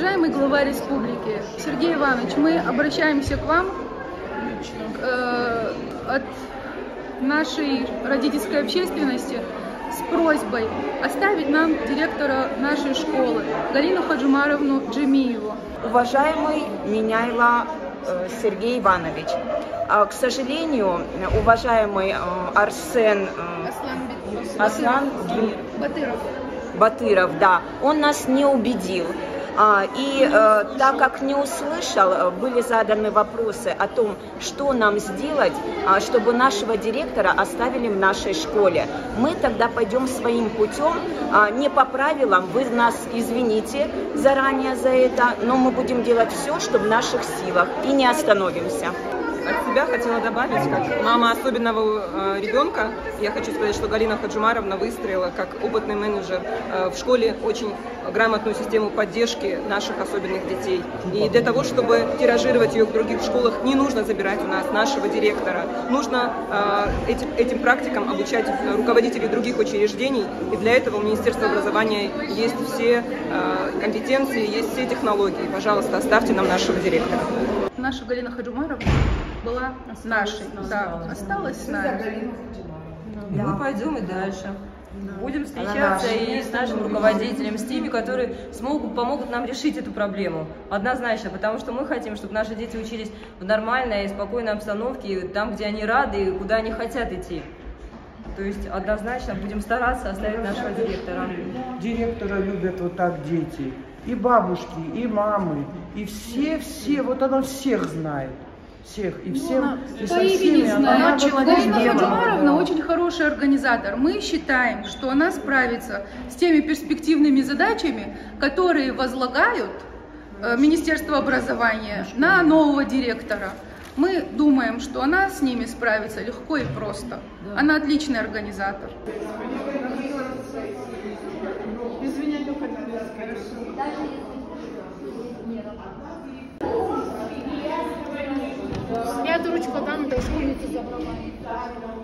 Уважаемый глава республики Сергей Иванович, мы обращаемся к вам от нашей родительской общественности с просьбой оставить нам директора нашей школы Галину Хаджумаровну Джемиеву. Уважаемый Меняйло Сергей Иванович, к сожалению, уважаемый Арсен Батыров, да, он нас не убедил. И так как не услышал, были заданы вопросы о том, что нам сделать, чтобы нашего директора оставили в нашей школе. Мы тогда пойдем своим путем, не по правилам, вы нас извините заранее за это, но мы будем делать все, что в наших силах, и не остановимся. От себя хотела добавить, как мама особенного ребенка, я хочу сказать, что Галина Хаджумаровна выстроила как опытный менеджер в школе очень грамотную систему поддержки наших особенных детей. И для того, чтобы тиражировать ее в других школах, не нужно забирать у нас нашего директора. Нужно этим практикам обучать руководителей других учреждений. И для этого у Министерства образования есть все компетенции, есть все технологии. Пожалуйста, оставьте нам нашего директора. Наша Галина Хаджумаровна была нашей, осталась с нами. И мы пойдем и дальше. Будем встречаться и с нашим руководителем, с теми, которые помогут нам решить эту проблему. Однозначно, потому что мы хотим, чтобы наши дети учились в нормальной и спокойной обстановке, там, где они рады и куда они хотят идти. То есть однозначно будем стараться оставить нашего директора. Директора любят вот так дети. И бабушки, и мамы, и все, вот она всех знает. Всех, и всем, и со всеми. Галина Хаджумаровна очень хороший организатор. Мы считаем, что она справится с теми перспективными задачами, которые возлагают Министерство образования на нового директора. Мы думаем, что она с ними справится легко и просто. Она отличный организатор. Я ручку дам, да, с улицы забрала.